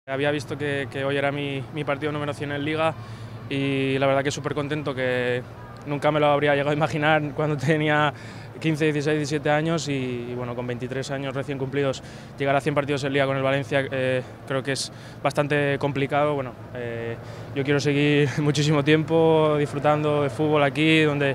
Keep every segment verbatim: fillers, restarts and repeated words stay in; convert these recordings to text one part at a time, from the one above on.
Había visto que, que hoy era mi, mi partido número cien en Liga y la verdad que súper contento, que nunca me lo habría llegado a imaginar cuando tenía quince, dieciséis, diecisiete años y, y bueno, con veintitrés años recién cumplidos, llegar a cien partidos en Liga con el Valencia eh, creo que es bastante complicado. Bueno, eh, yo quiero seguir muchísimo tiempo disfrutando de fútbol aquí, donde,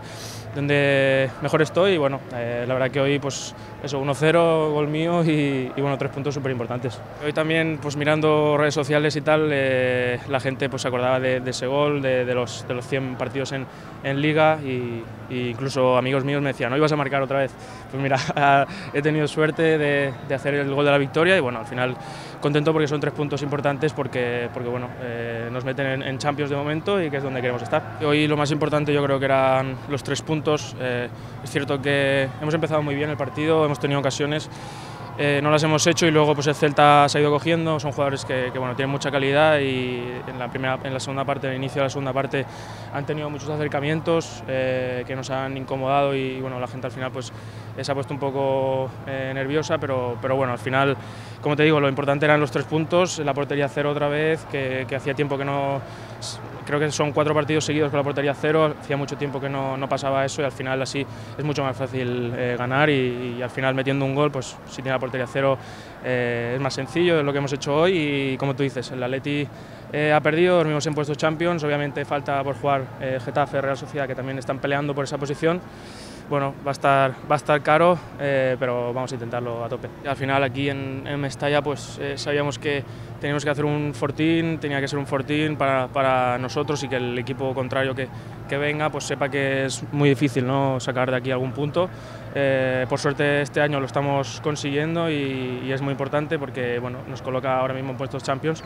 donde mejor estoy y bueno, eh, la verdad que hoy pues eso, uno cero, gol mío y, y bueno, tres puntos súper importantes. Hoy también pues mirando redes sociales y tal, eh, la gente pues se acordaba de, de ese gol, de, de, los, de los cien partidos en, en Liga y, y incluso amigos míos me decían, ¿no ibas a marcar otra vez? Pues mira, he tenido suerte de, de hacer el gol de la victoria y bueno, al final contento porque son tres puntos importantes porque, porque bueno, eh, nos meten en, en Champions de momento y que es donde queremos estar. Hoy lo más importante yo creo que eran los tres puntos. Eh, es cierto que hemos empezado muy bien el partido, hemos tenido ocasiones, eh, no las hemos hecho y luego pues el Celta se ha ido cogiendo. Son jugadores que, que bueno, tienen mucha calidad y en la, primera, en la segunda parte, en el inicio de la segunda parte, han tenido muchos acercamientos eh, que nos han incomodado y bueno, la gente al final pues se ha puesto un poco eh, nerviosa, pero, pero bueno, al final, como te digo, lo importante eran los tres puntos, la portería cero otra vez, que, que hacía tiempo que no, creo que son cuatro partidos seguidos con la portería cero, hacía mucho tiempo que no, no pasaba eso y al final así es mucho más fácil eh, ganar y, y al final metiendo un gol, pues si tiene la portería cero eh, es más sencillo, es lo que hemos hecho hoy y como tú dices, el Atleti eh, ha perdido, dormimos en puestos Champions, obviamente falta por jugar eh, Getafe, Real Sociedad, que también están peleando por esa posición. Bueno, va a estar, va a estar caro, eh, pero vamos a intentarlo a tope. Al final aquí en, en Mestalla pues eh, sabíamos que teníamos que hacer un fortín, tenía que ser un fortín para, para nosotros y que el equipo contrario que, que venga pues sepa que es muy difícil, ¿no?, sacar de aquí algún punto. Eh, por suerte este año lo estamos consiguiendo y, y es muy importante porque bueno, nos coloca ahora mismo en puestos Champions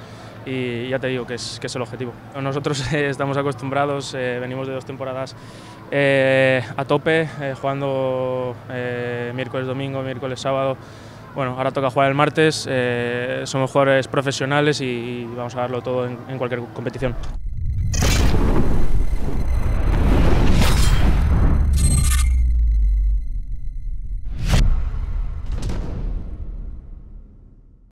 y ya te digo que es, que es el objetivo. Nosotros eh, estamos acostumbrados, eh, venimos de dos temporadas eh, a tope, eh, jugando eh, miércoles, domingo, miércoles, sábado. Bueno, ahora toca jugar el martes, eh, somos jugadores profesionales y, y vamos a darlo todo en, en cualquier competición.